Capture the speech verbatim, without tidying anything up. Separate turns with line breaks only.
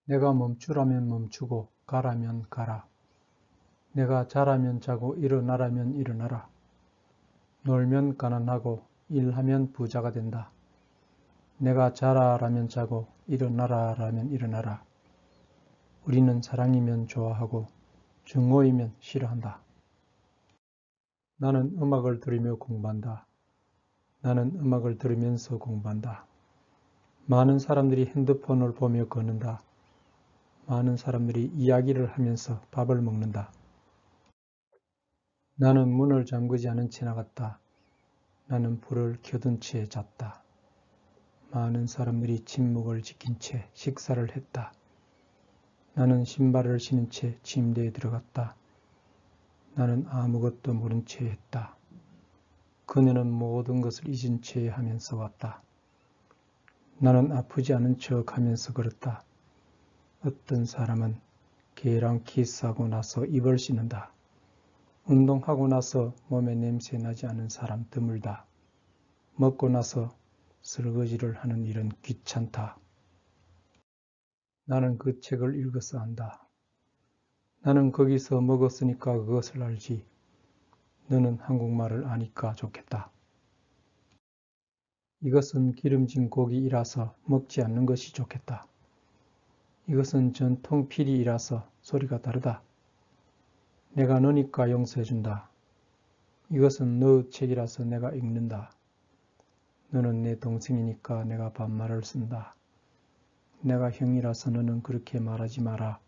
내가 멈추라면 멈추고 가라면 가라. 내가 자라면 자고 일어나라면 일어나라. 놀면 가난하고 일하면 부자가 된다. 내가 자라라면 자고 일어나라라면 일어나라. 우리는 사랑이면 좋아하고 증오이면 싫어한다. 나는 음악을 들으며 공부한다. 나는 음악을 들으면서 공부한다. 많은 사람들이 핸드폰을 보며 걷는다. 많은 사람들이 이야기를 하면서 밥을 먹는다. 나는 문을 잠그지 않은 채 나갔다. 나는 불을 켜둔 채 잤다. 많은 사람들이 침묵을 지킨 채 식사를 했다. 나는 신발을 신은 채 침대에 들어갔다. 나는 아무것도 모른 채 했다. 그녀는 모든 것을 잊은 채 하면서 왔다. 나는 아프지 않은 척 하면서 걸었다. 어떤 사람은 개랑 키스하고 나서 입을 씻는다. 운동하고 나서 몸에 냄새 나지 않은 사람 드물다. 먹고 나서 설거지를 하는 일은 귀찮다. 나는 그 책을 읽어서 안다. 나는 거기서 먹었으니까 그것을 알지. 너는 한국말을 아니까 좋겠다. 이것은 기름진 고기이라서 먹지 않는 것이 좋겠다. 이것은 전통 피리이라서 소리가 다르다. 내가 너니까 용서해준다. 이것은 너 책이라서 내가 읽는다. 너는 내 동생이니까 내가 반말을 쓴다. 내가 형이라서 너는 그렇게 말하지 마라.